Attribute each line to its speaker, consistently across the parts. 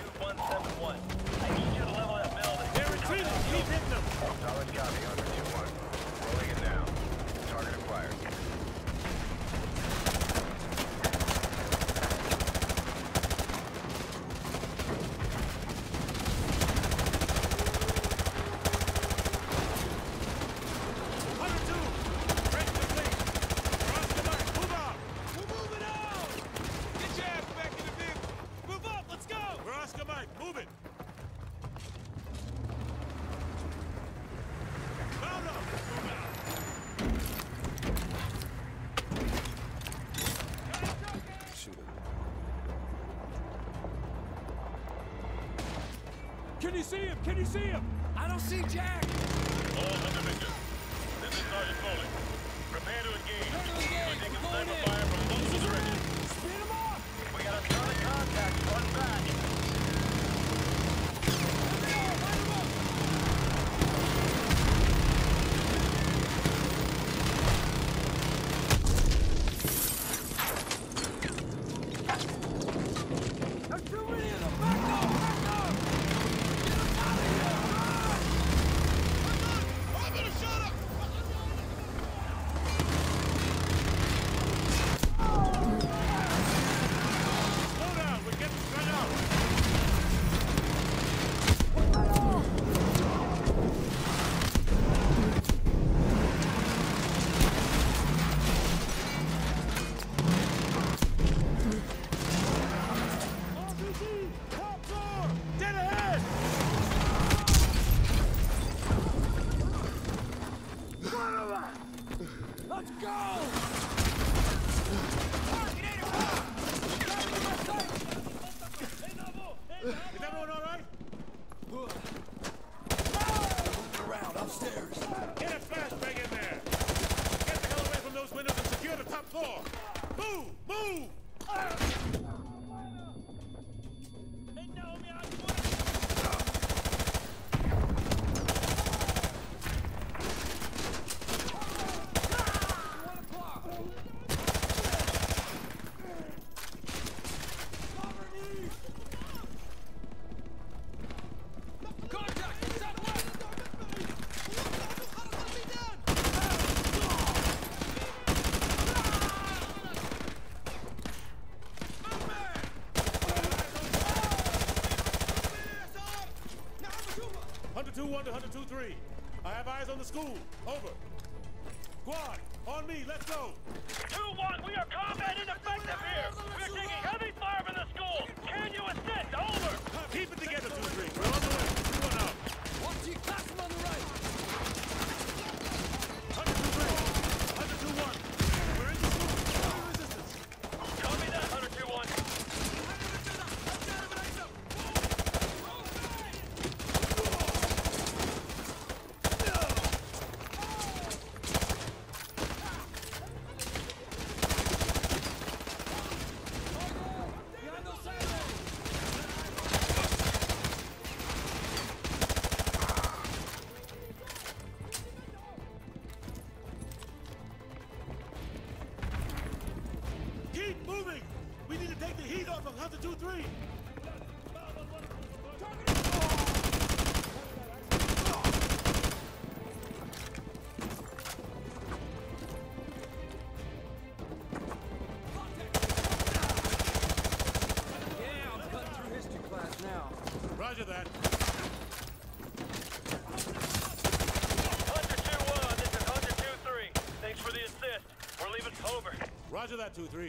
Speaker 1: 2171. I need you to level that building.
Speaker 2: They're retreating! Keep hitting them!
Speaker 3: Solid copy, Hunter 2-1. Rolling it now. Target acquired.
Speaker 2: Can you see him? Can you see him?
Speaker 4: I don't see Jack!
Speaker 5: All under mission. This is Sergeant Foley. Prepare to engage. We're taking sniper fire from multiple directions.
Speaker 4: Speed him up!
Speaker 1: We got a ton of contact. Run back.
Speaker 4: There's too many of them! Back up! Back up! Get them out of here! Run! I'm gonna shut up!
Speaker 2: Slow down! We're getting spread out! RPG! Top floor! Dead ahead!
Speaker 4: Let's go!
Speaker 2: Is everyone all right?
Speaker 4: Around upstairs.
Speaker 2: Get a flashbang in there! Get the hell away from those windows and secure the top floor! Move! Move! Hunter 2-1 to Hunter 2-3. I have eyes on the school. Over. Squad, on me. Let's go.
Speaker 1: 2-1, we are combat ineffective here. We're taking heavy fire from the school. Can you assist? Over.
Speaker 2: Keep it together, 2-3. We're on the way. 2-1 out.
Speaker 4: Watch your classroom on the right!
Speaker 2: Hunter 2-3. Hunter 2-1. We're in the school. No resistance.
Speaker 1: Copy that, Hunter 2-1.
Speaker 4: Behind those silos!
Speaker 2: Keep moving. We need to take the heat off of Hunter 2-3.
Speaker 4: Yeah, I'm cutting through history class now.
Speaker 2: Roger that.
Speaker 1: Hunter 2-1, this is Hunter 2-3. Thanks for the assist. We're leaving. Over.
Speaker 2: Roger that, 2-3.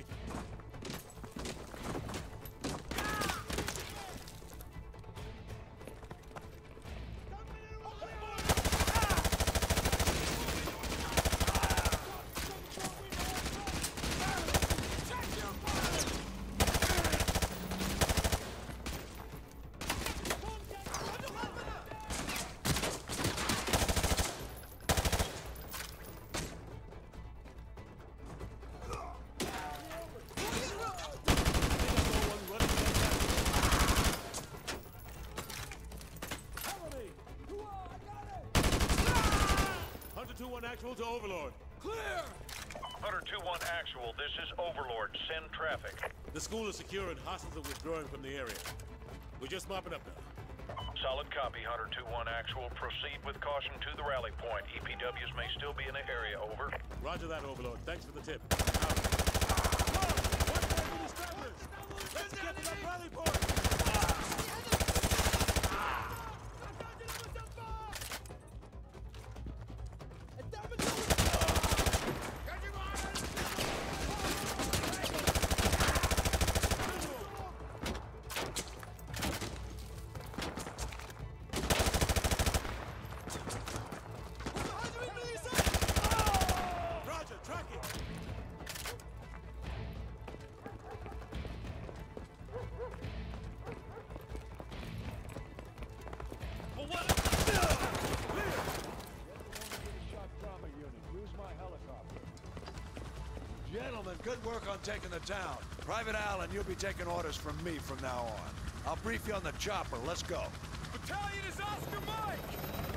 Speaker 2: Hunter 2-1 actual to Overlord.
Speaker 4: Clear!
Speaker 5: Hunter 2-1 actual, this is Overlord. Send traffic.
Speaker 2: The school is secure and hostiles are withdrawing from the area. We're just mopping up now.
Speaker 3: Solid copy, Hunter 2-1 actual. Proceed with caution to the rally point. EPWs may still be in the area, over.
Speaker 2: Roger that, Overlord. Thanks for the tip. Out. Whoa! Let's get to that rally point! Roger, track it!
Speaker 1: Well, what?
Speaker 6: Gentlemen, good work on taking the town. Private Allen, you'll be taking orders from me from now on. I'll brief you on the chopper. Let's go.
Speaker 4: Battalion is Oscar Mike!